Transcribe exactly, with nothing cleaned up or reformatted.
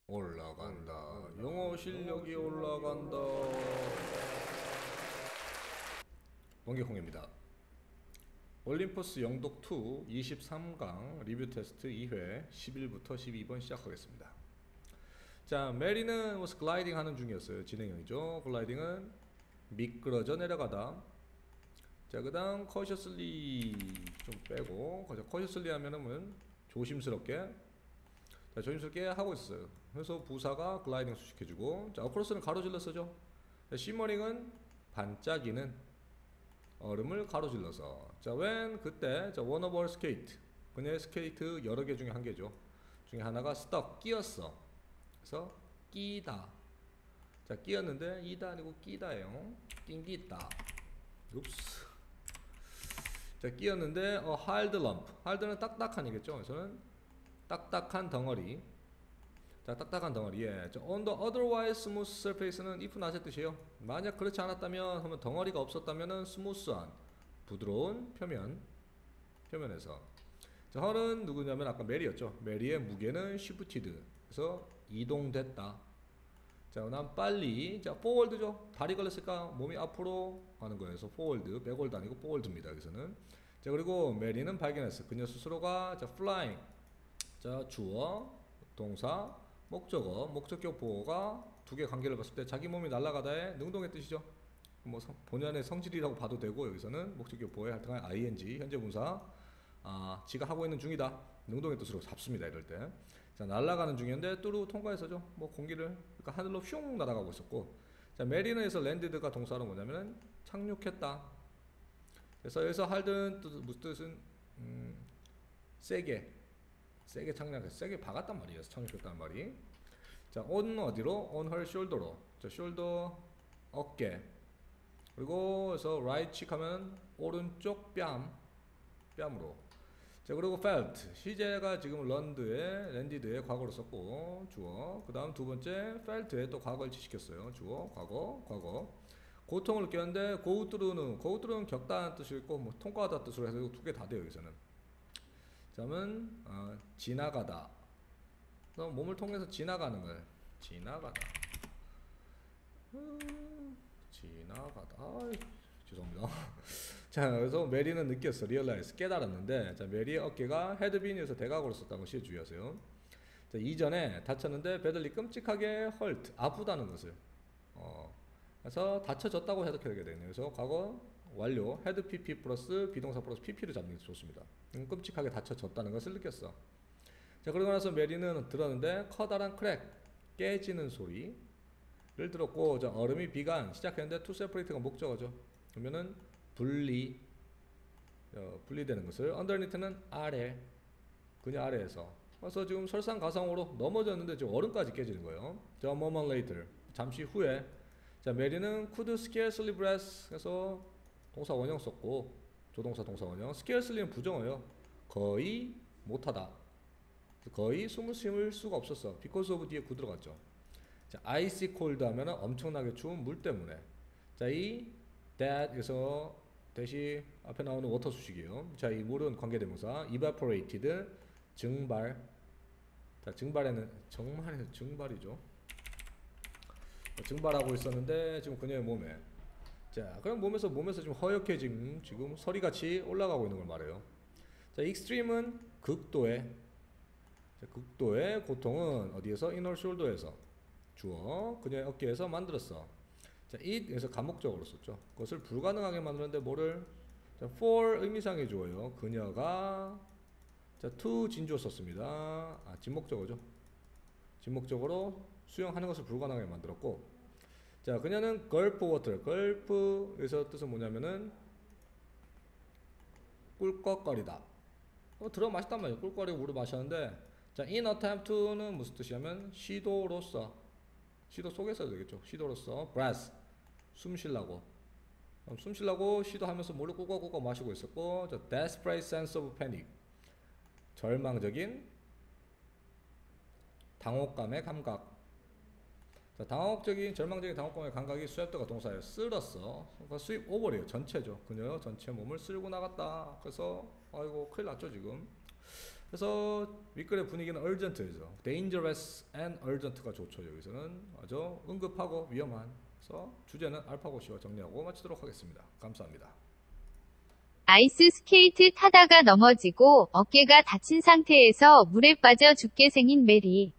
올라간다. 영어 실력이 올라간다. 동기콩입니다. 올림포스 영독 이 이십삼 강 리뷰 테스트 이 회 십일부터 십이 번 시작하겠습니다. 자, 메리는 was 글라이딩 하는 중이었어요. 진행형이죠. 글라이딩은 미끄러져 내려가다. 자, 그 다음 cautiously 좀 빼고, cautiously 하면은 조심스럽게, 자, 조심스럽게 하고 있어요. 그래서 부사가 글라이딩 수식해주고, 자, across는 가로질러 쓰죠. 자, shimmering 반짝이는 얼음을 가로질러서, 자, when 그때, 자, one of her skate, 그녀의 스케이트 여러 개 중에 한 개죠. 중에 하나가 stuck 끼었어. 그래서 끼다. 자, 끼었는데 이다 아니고 끼다예요. 낀기 있다. 읍스. 자, 끼었는데 어, hard lump. hard는 딱딱한이겠죠. 그래서는 딱딱한 덩어리. 자, 딱딱한 덩어리에, 자, on the otherwise smooth surface는 if not의 뜻이에요. 만약 그렇지 않았다면 하면 덩어리가 없었다면은 스무스한 부드러운 표면, 표면에서. 자, her은 누구냐면 아까 메리였죠. 메리의 무게는 shifted. 그래서 이동됐다. 자, 그다음 빨리, 자, forward죠. 다리 걸렸으니까 몸이 앞으로 가는 거예요. 그래서 forward, backward 아니고 forward입니다. 여기서는. 자, 그리고 메리는 발견했어. 그녀 스스로가, 자, flying. 자, 주어, 동사, 목적어, 목적격 보어가 두 개 관계를 봤을 때 자기 몸이 날아가다의 능동의 뜻이죠. 뭐 성, 본연의 성질이라고 봐도 되고, 여기서는 목적격 보어에 할당한 ing, 현재 분사, 아, 지가 하고 있는 중이다. 능동의 뜻으로 잡습니다. 이럴 때. 자, 날아가는 중이었는데 뚜루 통과해서죠. 뭐 공기를, 그러니까 하늘로 슝 날아가고 있었고, 자, 메리너에서 랜디드가 동사로 뭐냐면은 착륙했다. 그래서 여기서 할든 뜻, 무슨 뜻은 음, 세게, 세게 착륙해서 세게 박았단 말이에요. 착륙했다는 말이. 자, on 어디로? on her shoulder로. 자, shoulder 어깨. 그리고 그래서 right cheek 하면 오른쪽 뺨, 뺨으로. 자, 그리고 felt. 시제가 지금 런드에, 랜디드에 과거로 썼고, 주어. 그 다음 두 번째, felt에 또 과거를 지시켰어요. 주어, 과거, 과거. 고통을 느꼈는데, go through는, go through는 겪다는 뜻이 있고, 뭐, 통과하다 뜻으로 해서 두 개 다 돼요, 여기서는. 다음은, 어, 지나가다. 그래서 몸을 통해서 지나가는 걸. 지나가다. 음, 지나가다. 아이, 죄송합니다. 자, 그래서 메리는 느꼈어. realize. 깨달았는데, 자, 메리의 어깨가 had been에서 대각으로 썼다는 것이 주의하세요. 자, 이전에 다쳤는데, badly 끔찍하게 hurt. 아프다는 것을. 어, 그래서 다쳐졌다고 해석하게 되네요. 그래서 과거 완료. had pp 플러스 비동사 플러스 pp를 잡는 게 좋습니다. 음, 끔찍하게 다쳐졌다는 것을 느꼈어. 자, 그러고 나서 메리는 들었는데, 커다란 크랙. 깨지는 소리를 들었고, 자, 얼음이 비간 시작했는데, to separate가 목적어죠. 그러면은 분리, 어, 분리되는 것을. underneath는 아래, 그녀 아래에서. 그래서 지금 설상가상으로 넘어졌는데 지금 얼음까지 깨지는 거예요. 자, a moment later, 잠시 후에. 자, 메리는 could scarcely breathe. 그래서 동사 원형 썼고, 조동사 동사 원형. scarcely는 부정어예요. 거의 못하다. 거의 숨을 쉴 수가 없었어. because of 뒤에 구 들어갔죠. 자, icy cold 하면은 엄청나게 추운 물 때문에. 자, 이 that 에서 대시 앞에 나오는 워터 수식이에요. 자, 이 물은 관계대명사 evaporated 증발. 자, 증발에는 정말 증발이죠. 증발하고 있었는데 지금 그녀의 몸에. 자, 그럼 몸에서 몸에서 지금 허옇게 지금 지금 서리같이 올라가고 있는 걸 말해요. 자, extreme은 극도의. 자, 극도의 고통은 어디에서? inner shoulder에서. 주어 그녀의 어깨에서 만들었어. 자, it에서 감목적으로 썼죠. 그것을 불가능하게 만드는데 뭐를? 자, for 의미상의 주어요. 그녀가, 자, to 진주어 썼습니다. 아, 진목적어죠. 진목적으로 수영하는 것을 불가능하게 만들었고, 자, 그녀는 gulp water. gulp에서 뜻은 뭐냐면은 꿀꺽거리다. 어, 들어 마셨단 말이에요. 꿀꺽거리고 물을 마셨는데, 자, in attempt to는 무슨 뜻이냐면 시도로서, 시도 속에서 되겠죠. 시도로서 breath, 숨 쉬려고, 숨 쉬려고 시도하면서 물을 꿀꺽꿀꺽 마시고 있었고, 자, desperate sense of panic, 절망적인 당혹감의 감각. 자, 당혹적인 절망적인 당혹감의 감각이 sweept가 동사예요. 쓸었어. 그러니까 sweep over래요. 전체죠. 그녀 전체 몸을 쓸고 나갔다. 그래서 아이고 큰일 났죠 지금. 그래서 윗글의 분위기는 urgent죠. dangerous and urgent가 좋죠. 여기서는 아주 응급하고 위험한. 그래서 주제는 알파고시와 정리하고 마치도록 하겠습니다. 감사합니다. 아이스 스케이트 타다가 넘어지고 어깨가 다친 상태에서 물에 빠져 죽게 생긴 메리.